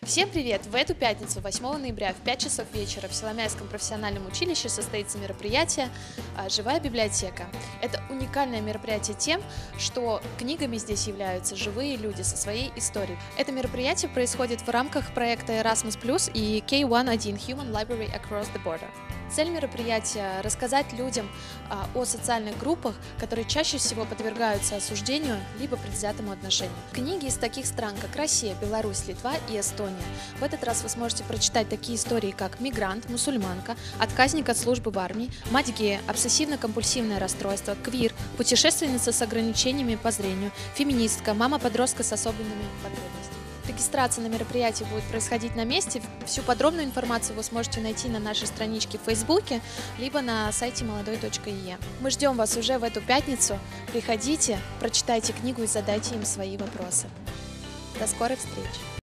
Всем привет! В эту пятницу, 8 ноября, в 5 часов вечера в Силомяйском профессиональном училище состоится мероприятие «Живая библиотека». Это уникальное мероприятие тем, что книгами здесь являются живые люди со своей историей. Это мероприятие происходит в рамках проекта Erasmus+ и K11 Human Library Across the Border. Цель мероприятия – рассказать людям о социальных группах, которые чаще всего подвергаются осуждению либо предвзятому отношению. Книги из таких стран, как Россия, Беларусь, Литва и Эстония. В этот раз вы сможете прочитать такие истории, как мигрант, мусульманка, отказник от службы в армии, мать гея, обсессивно-компульсивное расстройство, квир, путешественница с ограничениями по зрению, феминистка, мама подростка с особенными потребностями. Регистрация на мероприятии будет происходить на месте. Всю подробную информацию вы сможете найти на нашей страничке в Фейсбуке, либо на сайте молодой.е. Мы ждем вас уже в эту пятницу. Приходите, прочитайте книгу и задайте им свои вопросы. До скорой встречи!